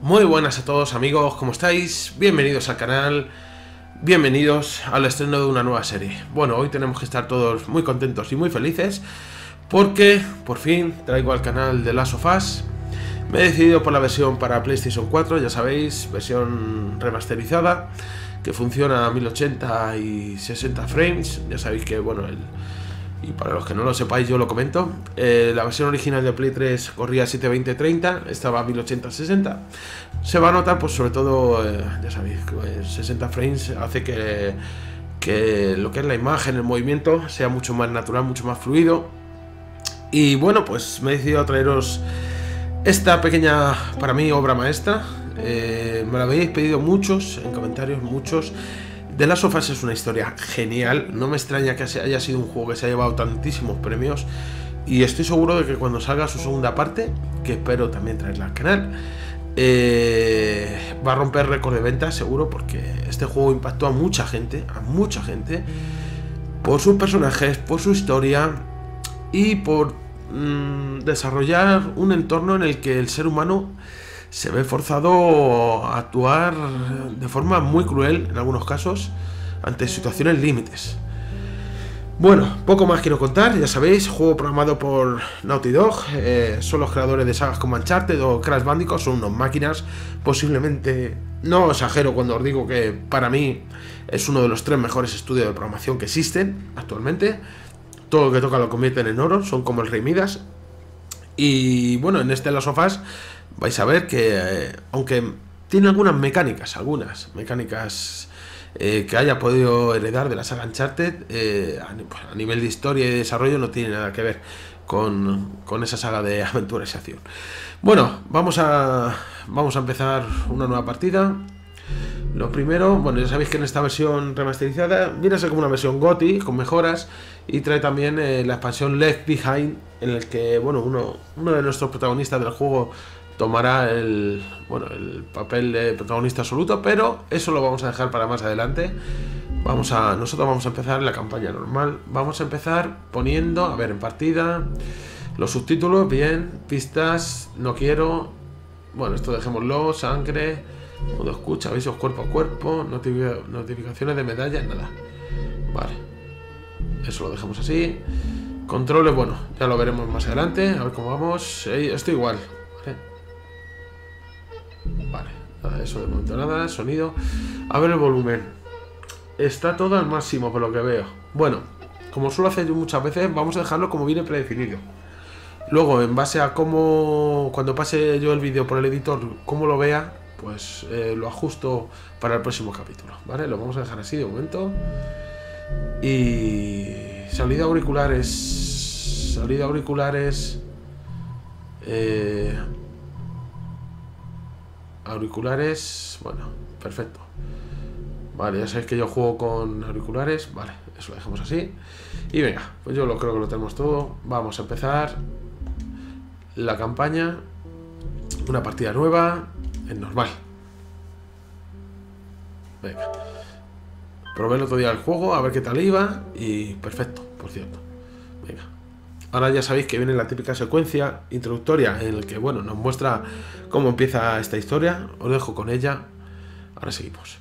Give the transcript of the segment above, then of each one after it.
Muy buenas a todos amigos, ¿cómo estáis? Bienvenidos al canal, bienvenidos al estreno de una nueva serie. Bueno, hoy tenemos que estar todos muy contentos y muy felices porque por fin traigo al canal de Last of Us. Me he decidido por la versión para PlayStation 4, ya sabéis, versión remasterizada, que funciona a 1080 y 60 frames. Ya sabéis que, bueno, y para los que no lo sepáis, yo lo comento. La versión original de Play 3 corría a 720-30, estaba a 1080-60. Se va a notar, pues sobre todo, ya sabéis, 60 frames hace que lo que es la imagen, el movimiento, sea mucho más natural, mucho más fluido. Y bueno, pues me he decidido a traeros esta pequeña, para mí, obra maestra. Me la habéis pedido muchos, en comentarios muchos. The Last of Us es una historia genial. No me extraña que haya sido un juego que se ha llevado tantísimos premios. Y estoy seguro de que cuando salga su segunda parte, que espero también traerla al canal, va a romper récord de ventas seguro, porque este juego impactó a mucha gente, por sus personajes, por su historia y por desarrollar un entorno en el que el ser humano se ve forzado a actuar de forma muy cruel en algunos casos ante situaciones límites. Bueno, poco más quiero contar, ya sabéis, juego programado por Naughty Dog, son los creadores de sagas como Uncharted o Crash Bandicoot, son unos máquinas, posiblemente, no exagero cuando os digo que para mí es uno de los 3 mejores estudios de programación que existen actualmente. Todo lo que toca lo convierten en oro, son como el Rey Midas. Y bueno, en este Last of Us vais a ver que, aunque tiene algunas mecánicas que haya podido heredar de la saga Uncharted, a nivel de historia y desarrollo no tiene nada que ver con esa saga de aventuras y acción. Bueno, vamos a empezar una nueva partida. Lo primero, bueno, ya sabéis que en esta versión remasterizada viene a ser como una versión GOTY con mejoras, y trae también la expansión Left Behind, en el que, bueno, uno de nuestros protagonistas del juego tomará el papel de protagonista absoluto, pero eso lo vamos a dejar para más adelante. Nosotros vamos a empezar la campaña normal. Vamos a empezar poniendo, a ver, en partida, los subtítulos, bien, pistas, no quiero. Bueno, esto dejémoslo, sangre, modo escucha, avisos cuerpo a cuerpo, notificaciones de medallas, nada. Vale, eso lo dejamos así. Controles, bueno, ya lo veremos más adelante, a ver cómo vamos. Esto igual, vale, nada, eso de momento nada, sonido. A ver el volumen. Está todo al máximo por lo que veo. Bueno, como suelo hacer yo muchas veces, vamos a dejarlo como viene predefinido. Luego, en base a cómo, cuando pase yo el vídeo por el editor, cómo lo vea, pues lo ajusto para el próximo capítulo, ¿vale? Lo vamos a dejar así de momento. Y salida auriculares. Salida auriculares. Auriculares. Bueno, perfecto. Vale, ya sabéis que yo juego con auriculares. Vale, eso lo dejamos así. Y venga, pues yo creo que lo tenemos todo. Vamos a empezar la campaña. Una partida nueva. En normal. Venga. Probé el otro día el juego, a ver qué tal iba. Y perfecto, por cierto. Venga. Ahora ya sabéis que viene la típica secuencia introductoria en la que, bueno, nos muestra cómo empieza esta historia. Os dejo con ella. Ahora seguimos.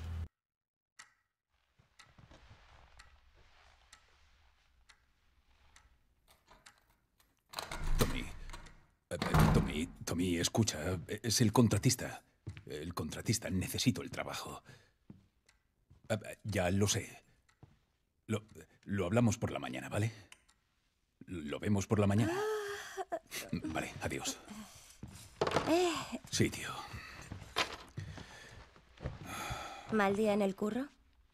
Tommy, Tommy, escucha, es el contratista. El contratista, necesito el trabajo. Ya lo sé. Lo hablamos por la mañana, ¿vale? Lo vemos por la mañana. Vale, adiós. Sí, tío. ¿Mal día en el curro?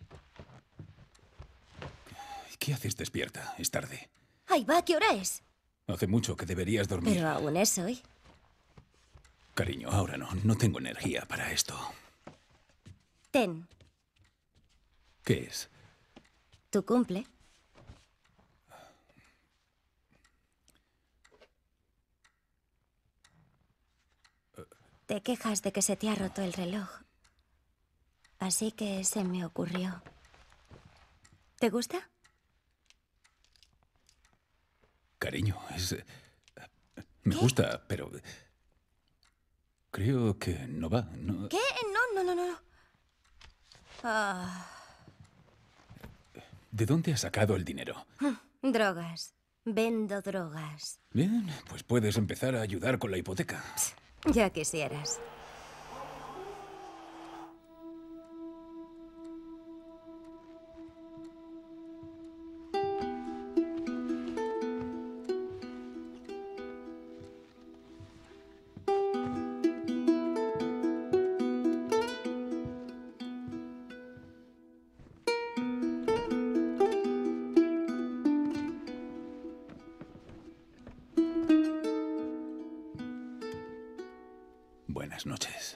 ¿Qué haces despierta? Es tarde. ¡Ahí va! ¿Qué hora es? Hace mucho que deberías dormir. Pero aún es hoy. Cariño, ahora no. No tengo energía para esto. Ten, ¿Qué es? tu cumple. Te quejas de que se te ha roto el reloj. Así que se me ocurrió. ¿Te gusta? Cariño, es... Me gusta, pero... Creo que no va, ¿no? ¿Qué? No, no, no, no. Ah, ¿De dónde has sacado el dinero? drogas. Vendo drogas. Bien, pues puedes empezar a ayudar con la hipoteca. Ya quisieras. Buenas noches.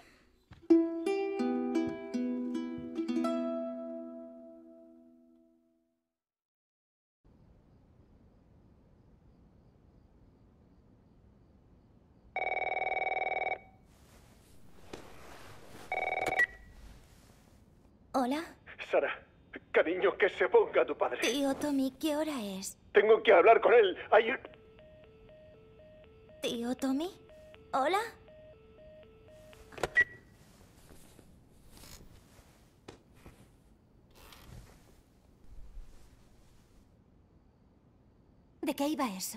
Hola. Sara, cariño, que se ponga tu padre. Tío Tommy, ¿qué hora es? Tengo que hablar con él. Tío Tommy. Hola. ¿De qué iba eso?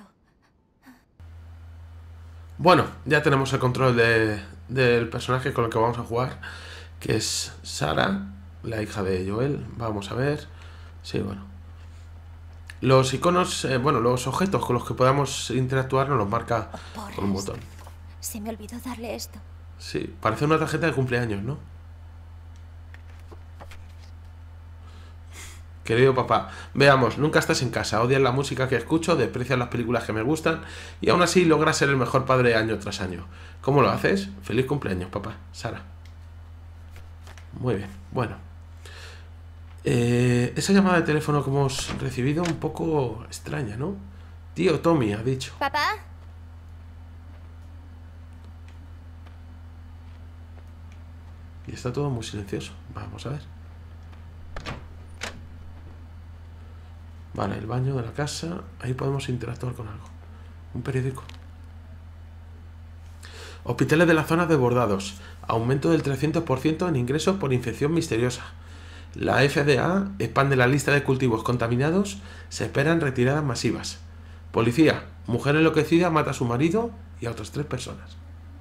Bueno, ya tenemos el control del personaje con el que vamos a jugar, que es Sara, la hija de Joel. Vamos a ver. Sí, bueno. Los iconos, bueno, los objetos con los que podamos interactuar nos los marca con un botón. Se me olvidó darle esto. Sí, parece una tarjeta de cumpleaños, ¿no? Querido papá, veamos, nunca estás en casa, odias la música que escucho, desprecias las películas que me gustan y aún así logras ser el mejor padre año tras año. ¿Cómo lo haces? Feliz cumpleaños, papá. Sara. Muy bien, bueno. Esa llamada de teléfono que hemos recibido un poco extraña, ¿no? Tío Tommy ha dicho. ¿Papá? Y está todo muy silencioso. Vamos a ver. Vale, el baño de la casa. Ahí podemos interactuar con algo. Un periódico. Hospitales de la zona desbordados. Aumento del 300% en ingresos por infección misteriosa. La FDA expande la lista de cultivos contaminados. Se esperan retiradas masivas. Policía. Mujer enloquecida mata a su marido y a otras 3 personas.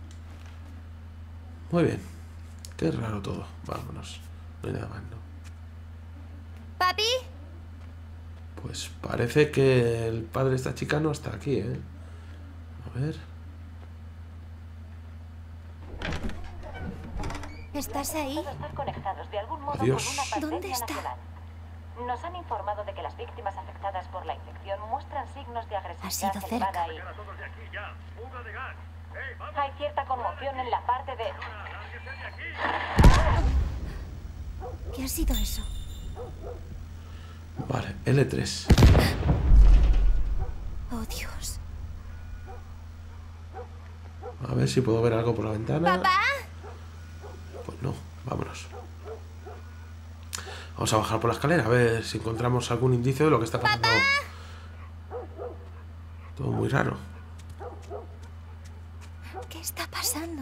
Muy bien. Qué raro todo. Vámonos. No hay nada más, ¿no? ¿Papi? Pues parece que el padre de esta chica no está aquí, ¿eh? A ver. ¿Estás ahí? Estar conectados de algún modo Adiós. con una pandemia ¿Dónde está? nacional. Nos han informado de que las víctimas afectadas por la infección muestran signos de agresividad Ha sido elevada cerca. y hay cierta conmoción en la parte de... ¿Qué ha sido eso? Vale, L3. Oh, Dios. A ver si puedo ver algo por la ventana. ¿Papá? Pues no, vámonos. Vamos a bajar por la escalera a ver si encontramos algún indicio de lo que está pasando. Todo muy raro. ¿Qué está pasando?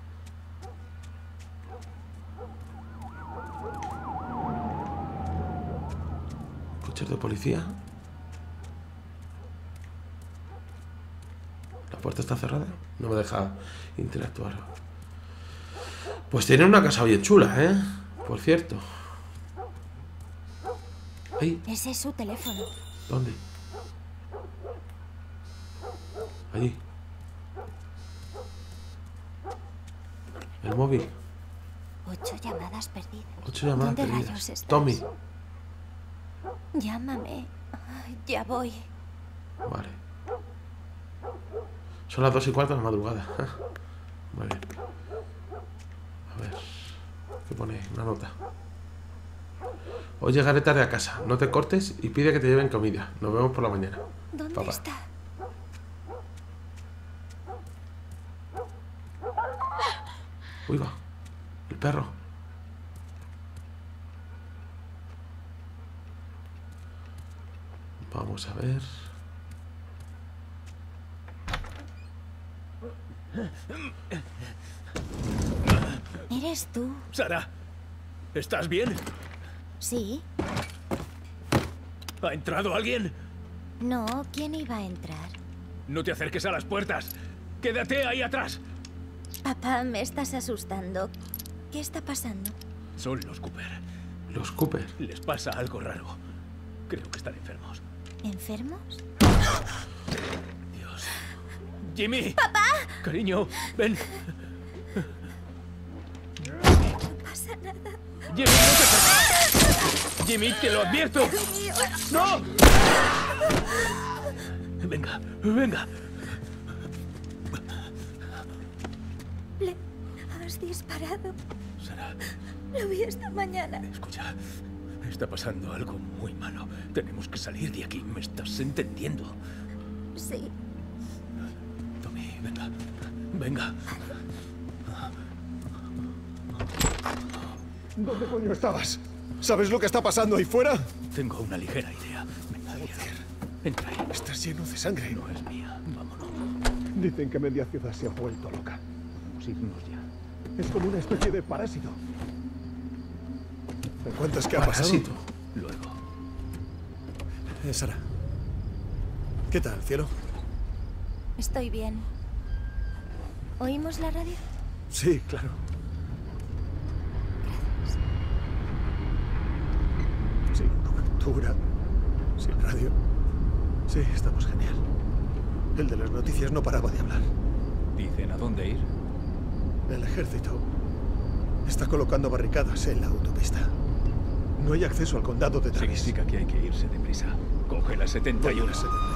Coches de policía. La puerta está cerrada. No me deja interactuar. Pues tiene una casa bien chula, ¿eh? Por cierto. Ahí. Ese es su teléfono. ¿Dónde? Allí. El móvil. 8 llamadas perdidas. 8 llamadas ¿Dónde perdidas. rayos estás? Tommy. Llámame. Ay, ya voy. Vale. Son las 2:15 de la madrugada. Muy bien. A ver. ¿Qué pone? Una nota. Hoy llegaré tarde a casa. No te cortes y pide que te lleven comida. Nos vemos por la mañana. ¿Dónde Papá. está? Uy, va. El perro. Vamos a ver. ¿Eres tú? Sara, ¿estás bien? Sí. ¿Ha entrado alguien? No, ¿quién iba a entrar? No te acerques a las puertas. Quédate ahí atrás. Papá, me estás asustando. ¿Qué está pasando? Son los Cooper. Los Cooper. Les pasa algo raro. Creo que están enfermos. ¿Enfermos? Dios. ¡Jimmy! ¡Papá! Cariño, ven. No pasa nada. Jimmy, no te acerques. Jimmy, te lo advierto. ¡No! Venga, venga. Le has disparado. Sara, Lo vi esta mañana. escucha. Está pasando algo muy malo. Tenemos que salir de aquí. ¿Me estás entendiendo? Sí. Tommy, venga. Venga. ¿Dónde coño estabas? ¿Sabes lo que está pasando ahí fuera? Tengo una ligera idea. Venga, entra ahí. Estás lleno de sangre. No es mía. Vámonos. Dicen que media ciudad se ha vuelto loca. Vamos a irnos ya. Es como una especie de parásito. ¿Me cuentas qué ha pasado? Parásito. Luego. Sara. ¿Qué tal, cielo? Estoy bien. ¿Oímos la radio? Sí, claro. Sin cobertura, sin radio. Sí, estamos genial. El de las noticias no paraba de hablar. ¿Dicen a dónde ir? El ejército está colocando barricadas en la autopista. No hay acceso al condado de Travis. Significa que hay que irse deprisa. Coge la 71. Voy a la 70.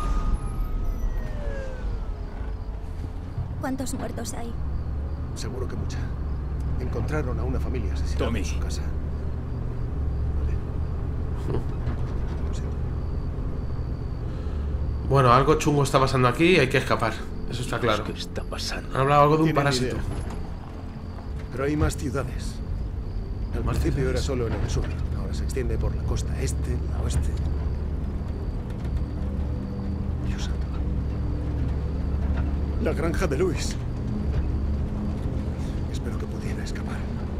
¿Cuántos muertos hay? Seguro que mucha. Encontraron a una familia asesinada Tommy. en su casa. Vale. Lo siento. Bueno, algo chungo está pasando aquí y hay que escapar. Eso está claro. ¿Qué está pasando? Han hablado algo de un Tienen parásito. idea. Pero hay más ciudades. Al principio era solo en el sur. Ahora se extiende por la costa este, la oeste. Dios santo. La granja de Luis. Espero que pudiera escapar.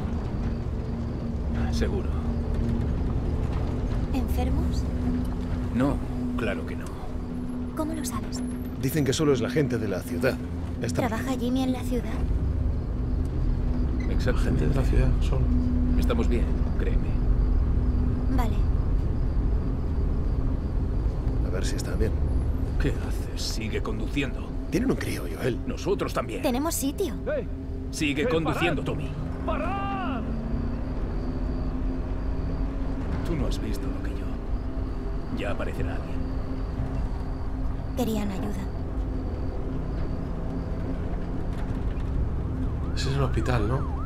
Seguro. ¿Enfermos? No, claro que no. ¿Cómo lo sabes? Dicen que solo es la gente de la ciudad. Está ¿Trabaja Jimmy en la ciudad? Gente Exactamente. de la ciudad solo. Estamos bien, créeme. Vale. A ver si está bien. ¿Qué haces? Sigue conduciendo. Tienen un crío, Joel. Nosotros también. Tenemos sitio. Sigue conduciendo, Tommy. ¡Parad! Tú no has visto lo que yo. Ya aparecerá alguien. Querían ayuda. Ese es el hospital, ¿no?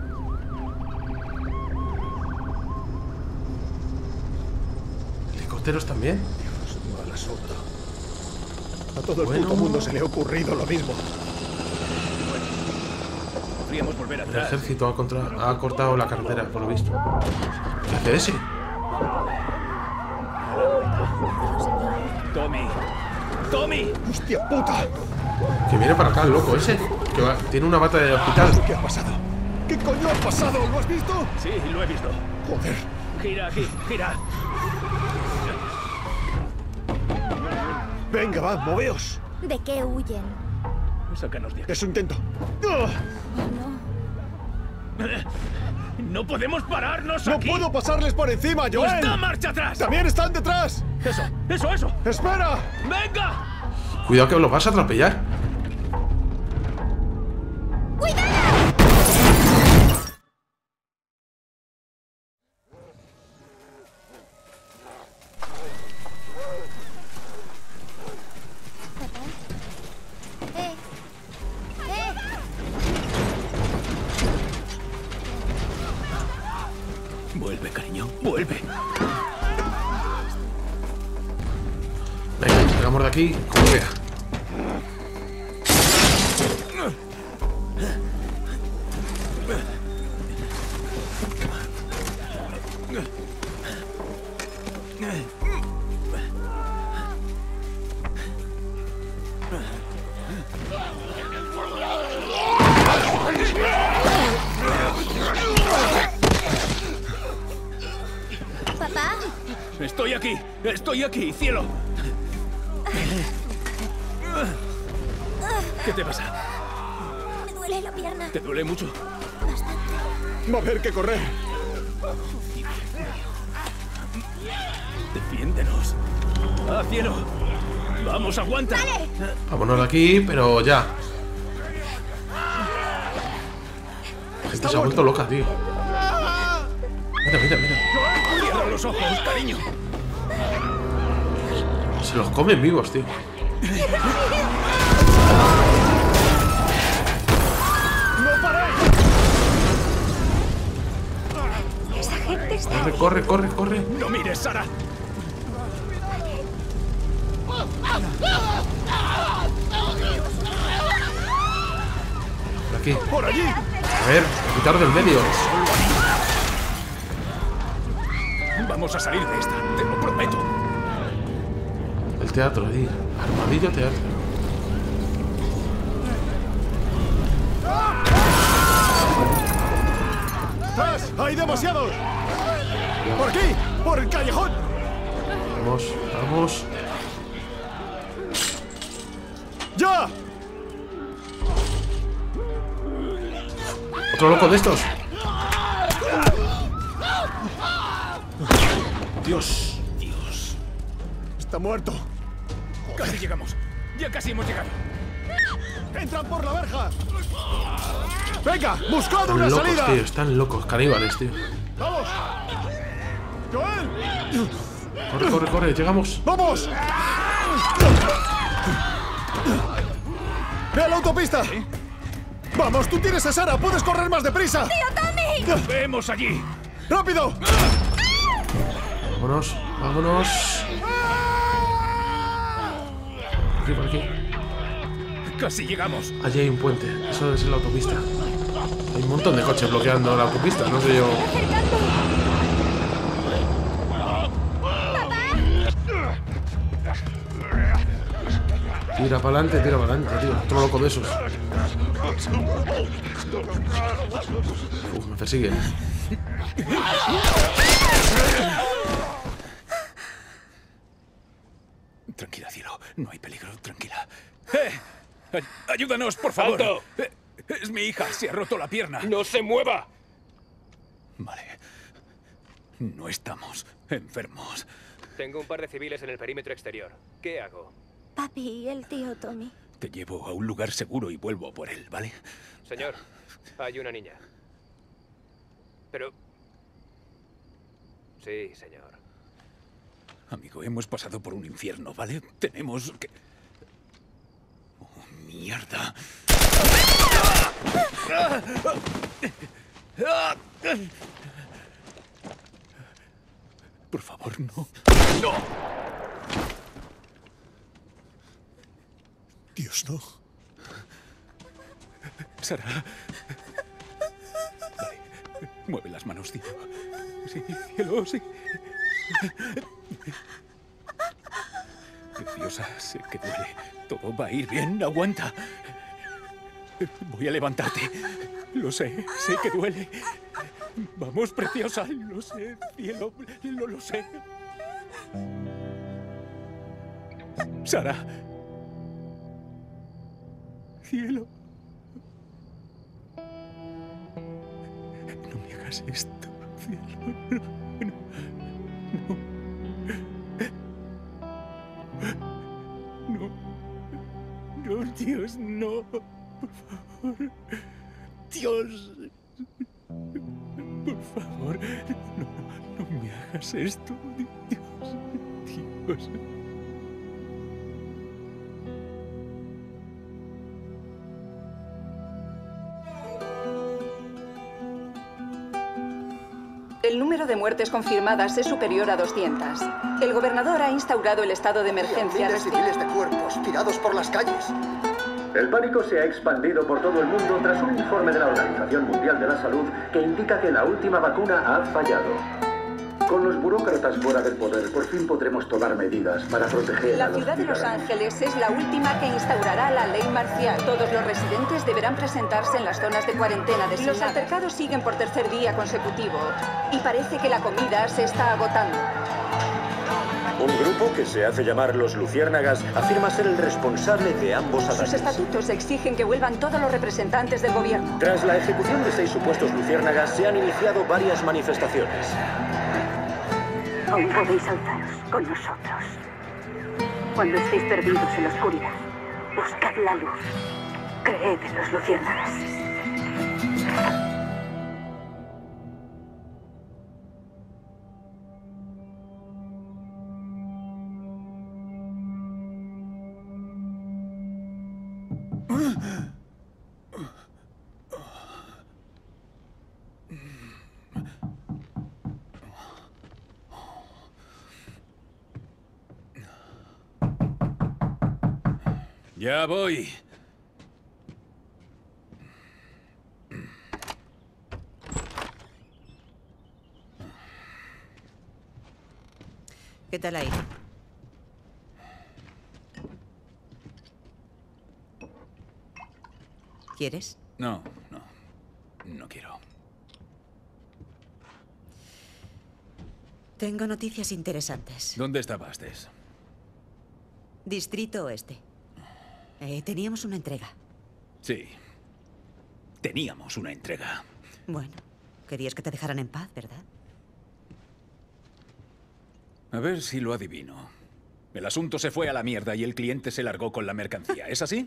¿Helicópteros también? Dios, mal asunto. A todo el Bueno. puto mundo se le ha ocurrido lo mismo. Podríamos volver El atrás. ejército ha cortado la carretera, por lo visto. ¿Qué hace ese? Tommy. ¡Tommy! ¡Hostia puta! Que viene para acá, el loco ese. Que tiene una bata de hospital. ¿Qué ha pasado? ¿Qué coño ha pasado? ¿Lo has visto? Sí, lo he visto. Joder. Gira aquí, gira. Venga, va, moveos. ¿De qué huyen? Sácanos de aquí. Eso intento. ¡Ah! No. ¡No podemos pararnos ¡No aquí! puedo pasarles por encima, ¡Pues Joel! da marcha atrás! ¡También están detrás! ¡Eso! ¡Espera! ¡Venga! Cuidado que los vas a atropellar. ¡Eh! ¡Eh! Vuelve, cariño, vuelve. Venga, salgamos de aquí como vea. Estoy aquí, cielo. ¿Qué te pasa? Me duele la pierna. ¿Te duele mucho? Bastante. Va a haber que correr. Defiéndenos. ¡Ah, cielo! ¡Vamos, aguanta! ¡Vale! Vámonos de aquí, pero ya. La gente se ha vuelto loca, tío. Mira. Cierra los ojos, cariño. Se los comen vivos, tío. ¡No paréis! Esa gente está... Corre. No mires, Sara. Por aquí. ¡Por allí! A ver, quitar del medio. Vamos a salir de esta, te lo prometo. El teatro, ahí. Armadillo teatro. ¡Tras! ¡Hay demasiados! ¡Por aquí! ¡Por el callejón! Vamos. ¡Ya! Otro loco de estos. Dios. Está muerto. Casi llegamos. Ya casi hemos llegado. ¡Entran por la verja! ¡Venga! ¡Buscad Están una locos, salida! tío. Están locos. Caníbales, tío. ¡Vamos! ¡Joel! Corre. Llegamos. ¡Vamos! ¡Ve a la autopista! ¡Vamos! ¡Tú tienes a Sara! ¡Puedes correr más deprisa! ¡Tío Tommy! ¡Vemos allí! ¡Rápido! Vámonos. Por aquí. Casi llegamos. Allí hay un puente. Eso debe ser la autopista. Hay un montón de coches bloqueando la autopista. No sé yo. Tira para adelante, tío. Otro loco de esos. Me persigue. Tranquila, cielo. No hay peligro. Tranquila. ¡Ayúdanos, por favor! ¡Alto! Es mi hija. Se ha roto la pierna. ¡No se mueva! Vale. No estamos enfermos. Tengo un par de civiles en el perímetro exterior. ¿Qué hago? Papi y el tío Tommy. Te llevo a un lugar seguro y vuelvo por él, ¿vale? Señor, hay una niña. Pero... Sí, señor. Amigo, hemos pasado por un infierno, ¿vale? Tenemos que... ¡Oh, mierda! Por favor, no. ¡No! Dios, no. Sara. Vale. Mueve las manos, cielo. Sí, cielo, sí. Preciosa, sé que duele. Todo va a ir bien, aguanta. Voy a levantarte. Lo sé que duele. Vamos, preciosa, lo sé, cielo, lo sé. Sara. Cielo. No me hagas esto, cielo. No, Dios, no. Por favor. Dios. Por favor. No me hagas esto. Dios. El número de muertes confirmadas es superior a 200. El gobernador ha instaurado el estado de emergencia. Miles y miles de cuerpos tirados por las calles. El pánico se ha expandido por todo el mundo tras un informe de la Organización Mundial de la Salud que indica que la última vacuna ha fallado. Con los burócratas fuera del poder, por fin podremos tomar medidas para proteger a La los ciudad de Los ciudadanos. Ángeles es la última que instaurará la ley marcial. Todos los residentes deberán presentarse en las zonas de cuarentena designadas. Los altercados siguen por tercer día consecutivo y parece que la comida se está agotando. Un grupo que se hace llamar los Luciérnagas afirma ser el responsable de ambos ataques. Sus estatutos exigen que vuelvan todos los representantes del gobierno. Tras la ejecución de 6 supuestos luciérnagas, se han iniciado varias manifestaciones. Aún podéis alzaros con nosotros. Cuando estéis perdidos en la oscuridad, buscad la luz. Creed en los luciérnagas. Ya voy. ¿Qué tal ahí? ¿Quieres? No quiero. Tengo noticias interesantes. ¿Dónde estabas, Tess? Distrito Oeste. Teníamos una entrega. Sí. Teníamos una entrega. Bueno, querías que te dejaran en paz, ¿verdad? A ver si lo adivino. El asunto se fue a la mierda y el cliente se largó con la mercancía. ¿Es así?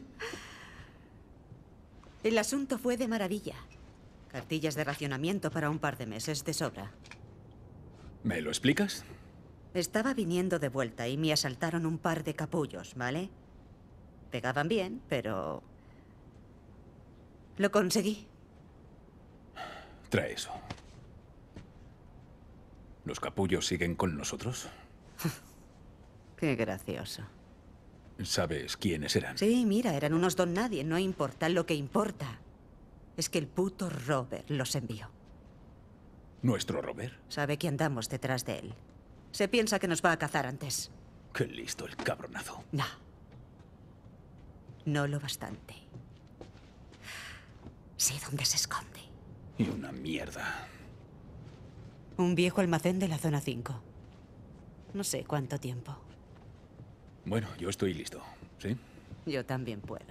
El asunto fue de maravilla. Cartillas de racionamiento para un par de meses de sobra. ¿Me lo explicas? Estaba viniendo de vuelta y me asaltaron un par de capullos, ¿vale? Pegaban bien, pero... lo conseguí. Trae eso. ¿Los capullos siguen con nosotros? Qué gracioso. ¿Sabes quiénes eran? Sí, mira, eran unos don nadie. No importa. Lo que importa es que el puto Robert los envió. ¿Nuestro Robert? Sabe que andamos detrás de él. Se piensa que nos va a cazar antes. Qué listo el cabronazo. No. No lo bastante. Sé dónde se esconde. Y una mierda. Un viejo almacén de la zona 5. No sé cuánto tiempo. Bueno, yo estoy listo. ¿Sí? Yo también puedo.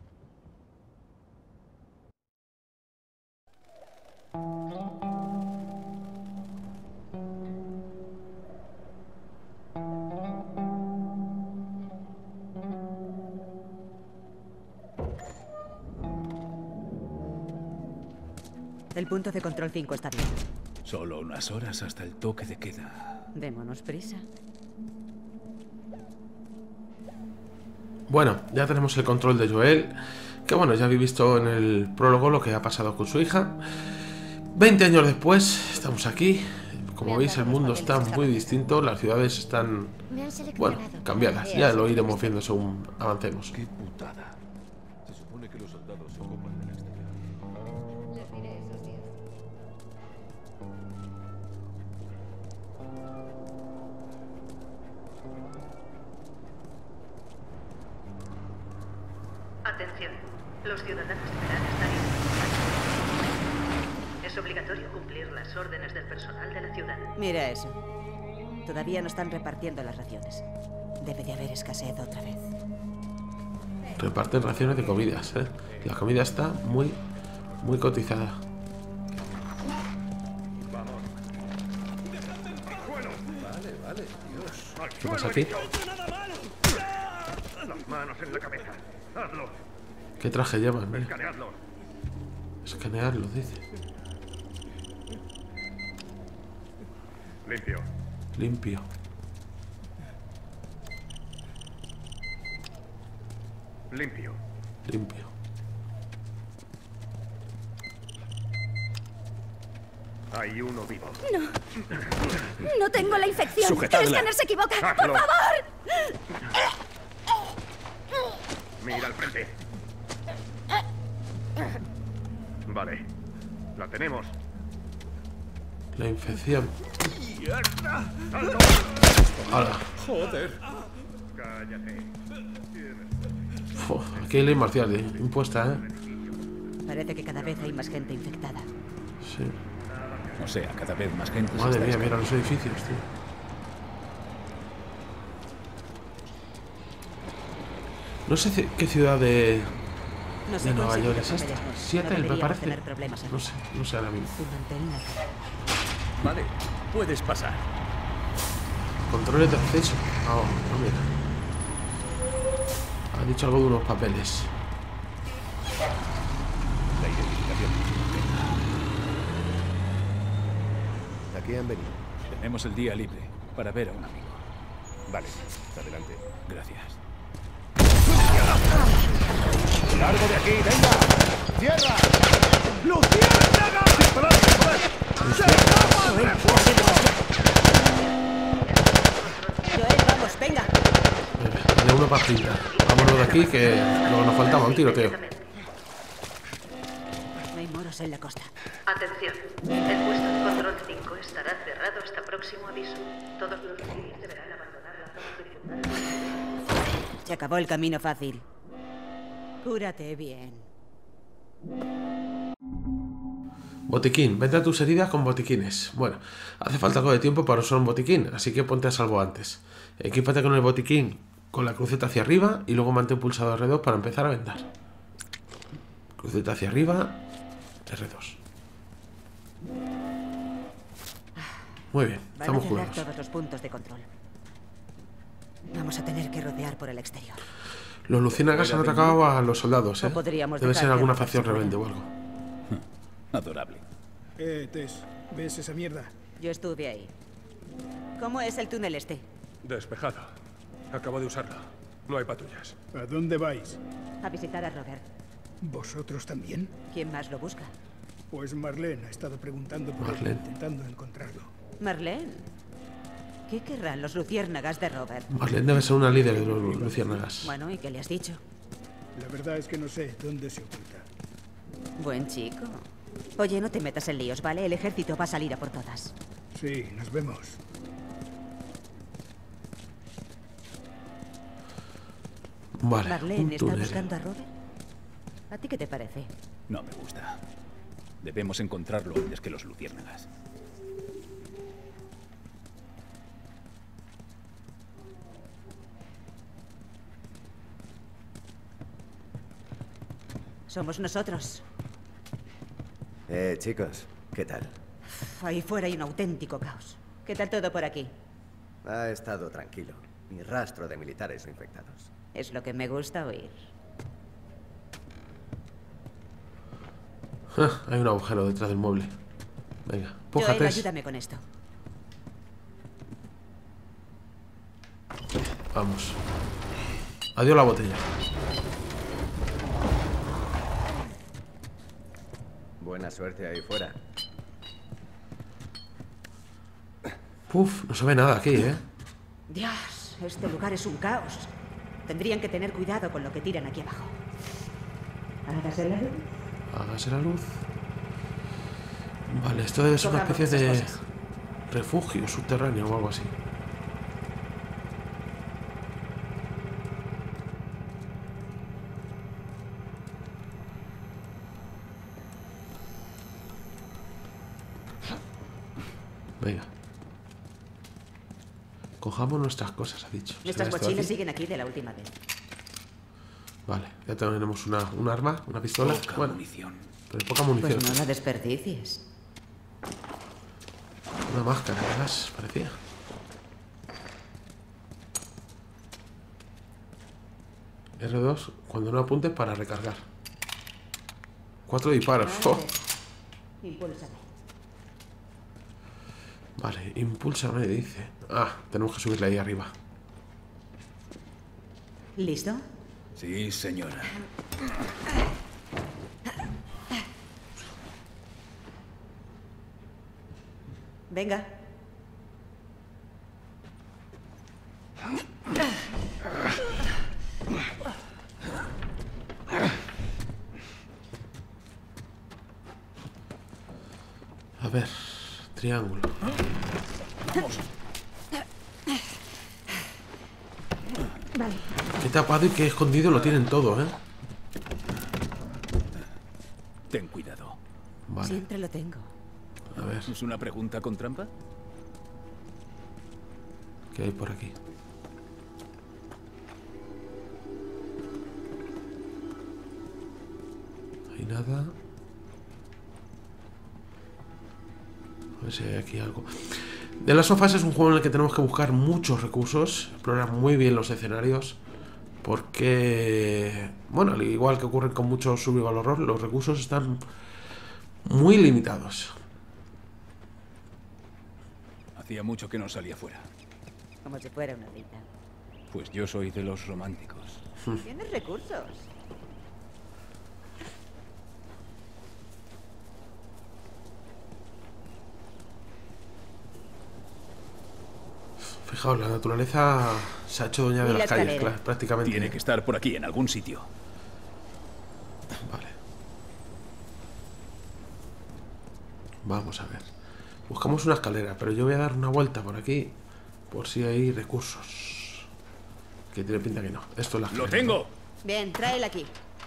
El punto de control 5 está bien. Solo unas horas hasta el toque de queda. Démonos prisa. Bueno, ya tenemos el control de Joel. Que bueno, ya habéis visto en el prólogo lo que ha pasado con su hija. 20 años después, estamos aquí. Como veis, el mundo está muy distinto. Las ciudades están, bueno, cambiadas. Ya lo iremos viendo según avancemos. Qué putada. Se supone que los soldados se ocupan del exterior. Les diré esos días. Atención, los ciudadanos deberán estar informados. Es obligatorio cumplir las órdenes del personal de la ciudad. Mira eso. Todavía no están repartiendo las raciones. Debe de haber escasez otra vez. Reparten raciones de comidas, ¿eh? La comida está muy cotizada. Vale, Dios. ¿Qué pasa aquí? Las manos en la cabeza. Hazlo. ¿Qué traje llevan? Mira. Escaneadlo. Escanearlo, dice. Limpio. Limpio. Limpio. Limpio. Hay uno vivo. No tengo la infección. Sujetadla. El escáner se equivoca. Hazlo. ¡Por favor! Mira al frente. Vale. La tenemos. La infección. ¡Alto! ¡Hala! Joder. Cállate. Aquí hay ley marcial, impuesta, ¿eh? Parece que cada vez hay más gente infectada. Sí. O sea, cada vez más gente. se Madre está mía, mira escapando. los edificios, tío. No sé qué ciudad de Nueva York es esta. Papeles. Seattle, me deberíamos parece. tener problemas aquí. No sé ahora mismo. Tú manténla. Vale, puedes pasar. Controles de acceso. Ah, no, mira. Ha dicho algo de unos papeles. La identificación. Aquí han venido. Tenemos el día libre para ver a un amigo. Vale, adelante. Gracias. ¡Largo de aquí, venga! ¡Tierra! ¡Luciérnaga! ¡Disparad, disparad! Joel, vamos, venga. Venga, de uno para pintar. Vámonos de aquí que luego nos faltaba un tiroteo. No hay moros en la costa. Atención, el puesto de control 5 estará cerrado hasta próximo aviso. Todos los civiles deberán abandonar la zona circundante. Se acabó el camino fácil. Cúrate bien. Botiquín, vende tus heridas con botiquines. Bueno, hace falta algo de tiempo para usar un botiquín, así que ponte a salvo antes. Equípate con el botiquín con la cruceta hacia arriba y luego mantén pulsado R2 para empezar a vendar. Cruceta hacia arriba, R2. Muy bien, Van a estamos cerrar jugados. todos los puntos de control. Vamos a tener que rodear por el exterior. Los luciérnagas han atacado a los soldados, O ¿eh? podríamos Debe dejar ser que alguna Robert facción se rebelde o muera. algo. Adorable. Tess, ¿ves esa mierda? Yo estuve ahí. ¿Cómo es el túnel este? Despejada. Acabo de usarla. No hay patrullas. ¿A dónde vais? A visitar a Robert. ¿Vosotros también? ¿Quién más lo busca? Pues Marlene ha estado preguntando por él, Marlene. intentando encontrarlo. Marlene. ¿Qué querrán los luciérnagas de Robert? Marlene debe ser una líder de los luciérnagas. Bueno, ¿y qué le has dicho? La verdad es que no sé dónde se oculta. Buen chico. Oye, no te metas en líos, ¿vale? El ejército va a salir a por todas. Sí, nos vemos. Vale, un Marlene está túnel. buscando a Robert. ¿A ti qué te parece? No me gusta. Debemos encontrarlo antes que los luciérnagas. Somos nosotros. Chicos, ¿qué tal? Ahí fuera hay un auténtico caos. ¿Qué tal todo por aquí? Ha estado tranquilo. Ni rastro de militares infectados. Es lo que me gusta oír. Hay un agujero detrás del mueble. Venga, Joel, pújate. ayúdame con esto. Vamos. Adiós la botella. Buena suerte ahí fuera. Uf, no se ve nada aquí, ¿eh? Dios, este lugar es un caos. Tendrían que tener cuidado con lo que tiran aquí abajo. Hágase la luz. Hágase la luz. Vale, esto debe ser una Cojamos especie de esas cosas. refugio subterráneo o algo así. Venga. Cojamos nuestras cosas, ha dicho. Nuestras ¿Será esto de mochilas aquí? siguen aquí de la última vez. Vale, ya tenemos un arma, una pistola. Poca Bueno, munición. pero poca munición. Pues no la desperdicies. Una máscara, de gas, parecía. R2, cuando no apuntes para recargar. 4 disparos. ¡Oh! Impúlsame. Vale, impúlsame, dice. Ah, tenemos que subirla ahí arriba. ¿Listo? Sí, señora. Venga. A ver, triángulo. Vale. Qué tapado y qué escondido lo tienen todo, ¿eh? Ten cuidado. Vale, Siempre lo tengo. a ver, ¿Es una pregunta con trampa? ¿qué hay por aquí? Aquí nada. A ver si hay aquí algo. The Last of Us es un juego en el que tenemos que buscar muchos recursos, explorar muy bien los escenarios, porque, bueno, al igual que ocurre con muchos survival horror, los recursos están muy limitados. Hacía mucho que no salía fuera. Como si fuera una cita. Pues yo soy de los románticos. Tienes recursos. Fijaos, la naturaleza se ha hecho dueña de las calles, prácticamente. Tiene que estar por aquí, en algún sitio. Vale. Vamos a ver. Buscamos una escalera, pero yo voy a dar una vuelta por aquí, por si hay recursos. Que tiene pinta que no. Esto es la escalera. ¡Lo tengo! Bien, tráela aquí.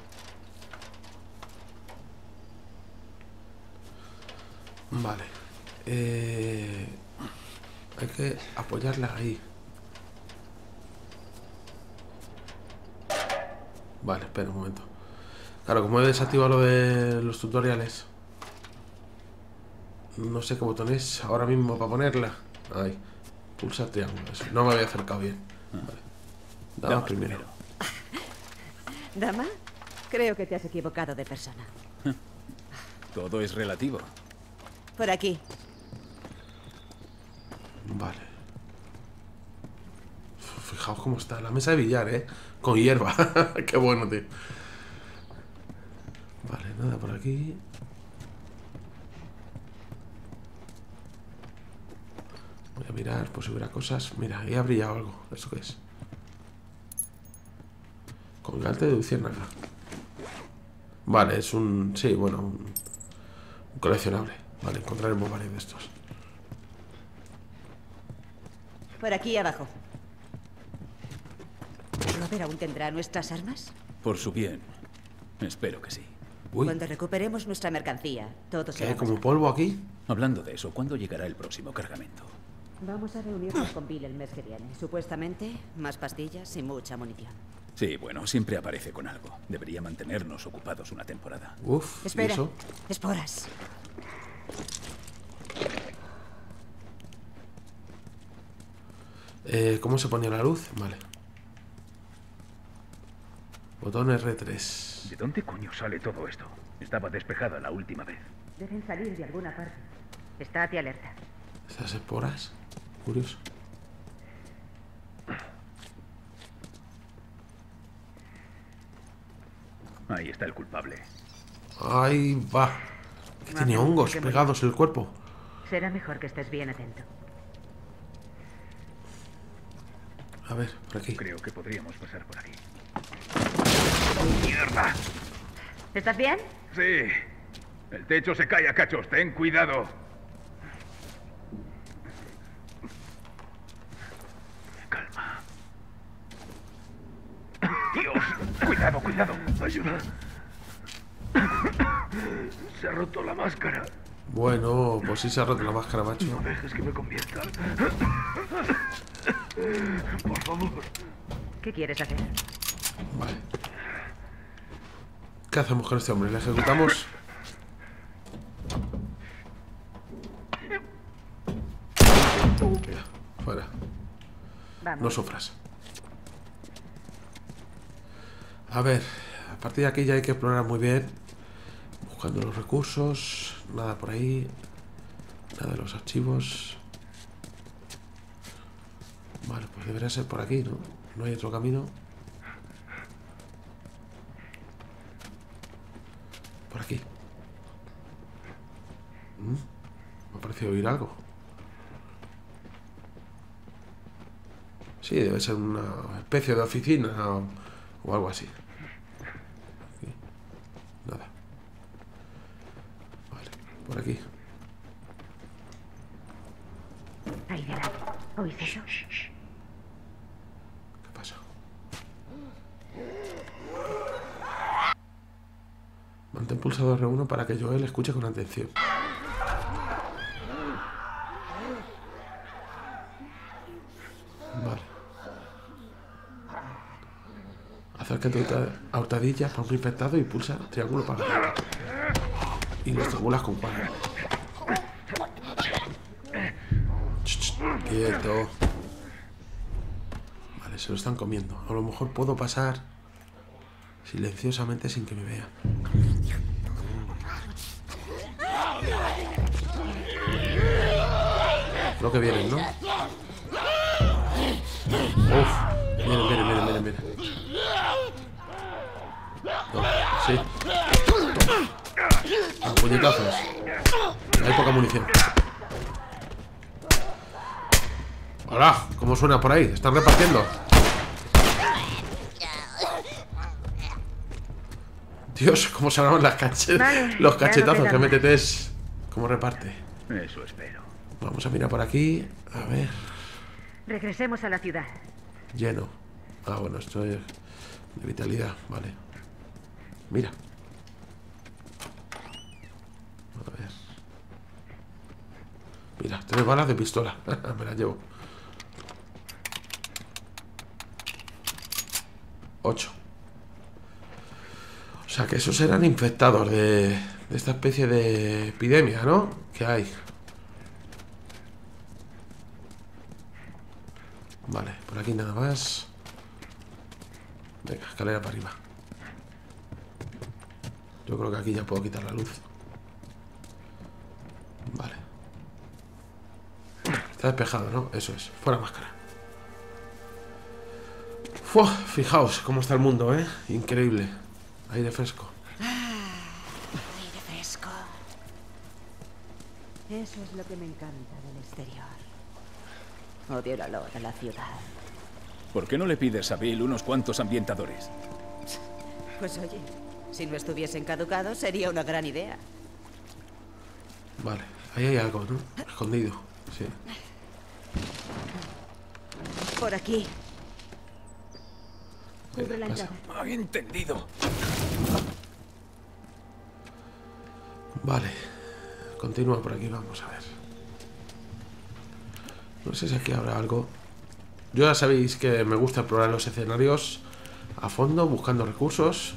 Vale. Hay que apoyarla ahí. Vale, espera un momento. Claro, como he desactivado lo de los tutoriales, no sé qué botón es ahora mismo para ponerla. Ahí. Pulsa triángulo. Eso. No me había acercado bien. Vale. Dama primero. ¿Dama? Creo que te has equivocado de persona. Todo es relativo. Por aquí. Vale. Fijaos cómo está la mesa de billar, ¿eh? Con hierba. Qué bueno, tío. Vale, nada por aquí. Voy a mirar por si hubiera cosas. Mira, ahí ha brillado algo. ¿Eso qué es? Colgante de luciérnaga. Vale, es un... Sí, bueno, un coleccionable. Vale, encontraremos varios de estos. Por aquí abajo. ¿Robert aún tendrá nuestras armas? Por su bien. Espero que sí. Uy. Cuando recuperemos nuestra mercancía, todo ¿Qué será hay como más polvo aquí? Hablando de eso, ¿cuándo llegará el próximo cargamento? Vamos a reunirnos con Bill el mes que viene. Supuestamente, más pastillas y mucha munición. Sí, bueno, siempre aparece con algo. Debería mantenernos ocupados una temporada. Uf, ¿y Espera, eso? esporas. ¿Cómo se ponía la luz? Vale. Botón R3. ¿De dónde coño sale todo esto? Estaba despejada la última vez. Deben salir de alguna parte. Estate alerta. Esas esporas. Curioso. Ahí está el culpable. Ahí va. Que tiene hongos pegados en el cuerpo. Será mejor que estés bien atento. A ver, por aquí. Creo que podríamos pasar por aquí. ¡Mierda! ¿Estás bien? Sí. El techo se cae a cachos. Ten cuidado. Calma. Dios. Cuidado, cuidado. Ayuda. Se ha roto la máscara. Bueno, pues sí se ha roto la máscara, macho. No dejes que me convierta. Por favor. ¿Qué quieres hacer? Vale. ¿Qué hacemos con este hombre? ¿Le ejecutamos? Ya, fuera. Vamos. No sufras. A ver, a partir de aquí ya hay que explorar muy bien. Buscando los recursos. Nada por ahí. Nada de los archivos. Vale, pues debería ser por aquí, ¿no? No hay otro camino. Por aquí. Me ha parecido oír algo. Sí, debe ser una especie de oficina o algo así. Aquí. Nada. Vale, por aquí. Ahí delante. ¿Oíste eso? ¿Qué pasa? Mantén pulsado R1 para que Joel escuche con atención. Vale. Saca tu hurtadilla para un infectado y pulsa triángulo para ganar. Y lo estrangulas con cuadro. Quieto. Vale, se lo están comiendo. A lo mejor puedo pasar silenciosamente sin que me vean. Lo que vienen, ¿no? Uf. Miren. No, sí. A puñetazos. Hay poca munición. Hola, ¿cómo suena por ahí? ¿Están repartiendo? Dios, cómo se llaman los cachetazos que mete Tess. ¿Cómo reparte? Eso espero. Vamos a mirar por aquí. A ver. Regresemos a la ciudad. Lleno. Ah, bueno, esto es de vitalidad. Vale. Mira. A ver. Mira, 3 balas de pistola. Me las llevo. 8. O sea que esos eran infectados de esta especie de epidemia, ¿no? Que hay. Vale, por aquí nada más. Venga, escalera para arriba. Yo creo que aquí ya puedo quitar la luz. Vale. Está despejado, ¿no? Eso es. Fuera máscara. ¡Fua! Fijaos cómo está el mundo, ¿eh? Increíble. Aire fresco. Aire fresco. Eso es lo que me encanta del exterior. Odio el olor a la ciudad. ¿Por qué no le pides a Bill unos cuantos ambientadores? Pues oye, si no estuviesen caducados sería una gran idea. Vale, ahí hay algo, ¿no? Escondido, sí. Por aquí. Cubre la entrada. Entendido. Vale. Continúa por aquí, vamos a ver. No sé si aquí habrá algo. Yo ya sabéis que me gusta explorar los escenarios a fondo, buscando recursos.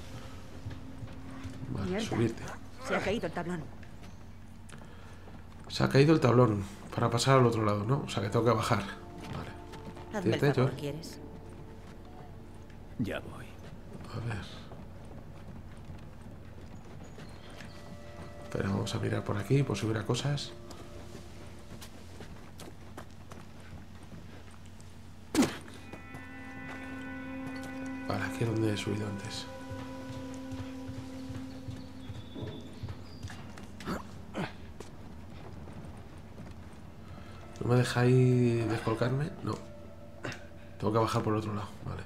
Vale, Mierda. subirte. Se ha caído el tablón. Se ha caído el tablón para pasar al otro lado, ¿no? O sea que tengo que bajar. Vale. Hazme el Fíjate, favor, George. ¿quieres? Ya voy. A ver. Espera, vamos a mirar por aquí, por si hubiera cosas. Vale, aquí es donde he subido antes. ¿No me dejáis descolgarme? No. Tengo que bajar por el otro lado, vale.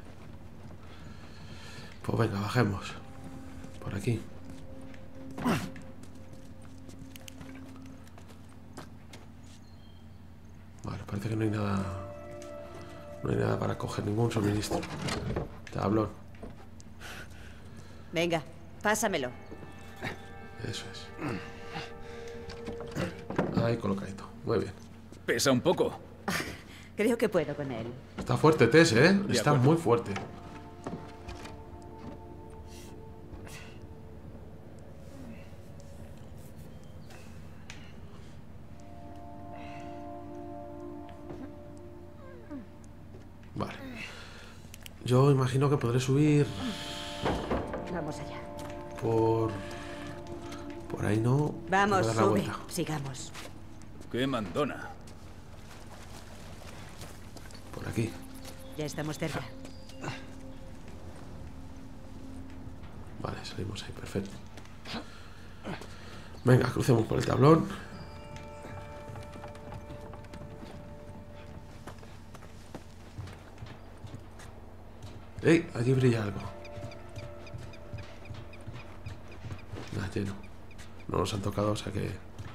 Pues venga, bajemos. Por aquí. Vale, parece que no hay nada. No hay nada para coger ningún suministro. Tablón. Venga, pásamelo. Eso es. Ahí colocadito. Muy bien. Pesa un poco. Creo que puedo con él. Está fuerte, Tess, ¿eh? De Está acuerdo. muy fuerte. Vale. Yo imagino que podré subir Vamos allá. por ahí, ¿no? Vamos, Tengo que dar la sube. vuelta. Sigamos. ¡Qué mandona! Por aquí. Ya estamos cerca. Vale, salimos ahí, perfecto. Venga, crucemos por el tablón. ¡Ey! Allí brilla algo. Nada, lleno. No nos han tocado, o sea que...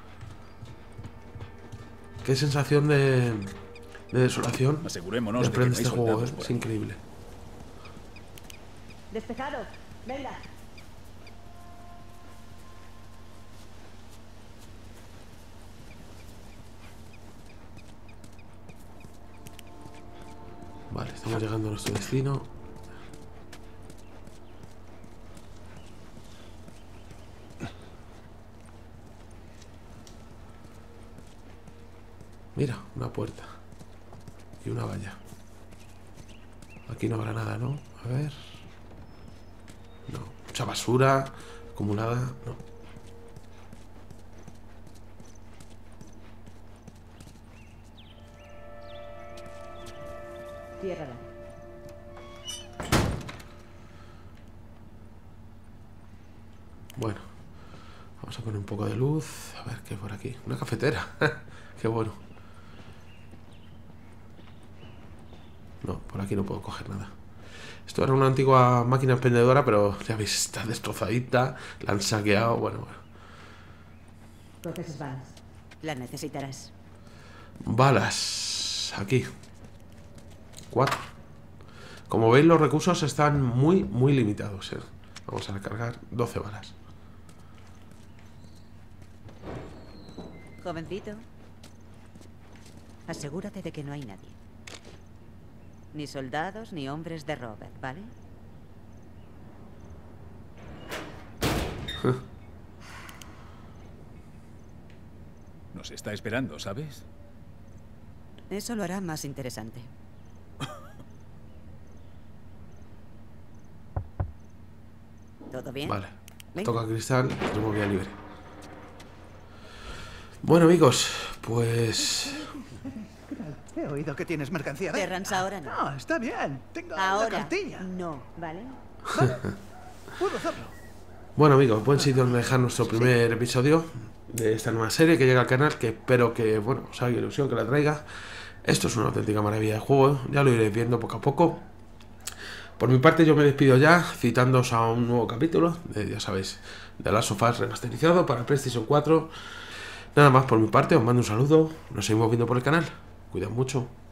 Qué sensación de desolación. Asegurémonos de que Desprende no hay este juego, soldados ¿eh? por Es aquí. increíble. Despejado. Venga. Vale, estamos llegando a nuestro destino. Mira, una puerta. Y una valla. Aquí no habrá nada, ¿no? A ver. No. Mucha basura acumulada. No. Ciérrala. Bueno. Vamos a poner un poco de luz. A ver qué hay por aquí. Una cafetera. Qué bueno. No, por aquí no puedo coger nada. Esto era una antigua máquina expendedora, pero ya veis, está destrozadita. La han saqueado, bueno. Coge esas balas. Las necesitarás. Balas. Aquí. 4. Como veis, los recursos están muy limitados, ¿eh? Vamos a recargar 12 balas. Jovencito, asegúrate de que no hay nadie. Ni soldados ni hombres de Robert, ¿vale? Nos está esperando, ¿sabes? Eso lo hará más interesante. ¿Todo bien? Vale. Venga. Toca cristal, tenemos vía libre. Bueno, amigos, pues... He oído que tienes mercancía. ¿Ves? Terrance, ahora no. No, está bien. Tengo la Ahora cartilla. no, ¿vale? Puedo hacerlo. Bueno, amigos, buen sitio donde dejar nuestro primer episodio de esta nueva serie que llega al canal, que espero que, bueno, os haga ilusión que la traiga. Esto es una auténtica maravilla de juego, ya lo iréis viendo poco a poco. Por mi parte yo me despido ya, citándoos a un nuevo capítulo, ya sabéis, de Last of Us remasterizado para PlayStation 4. Nada más por mi parte, os mando un saludo, nos seguimos viendo por el canal, cuidad mucho.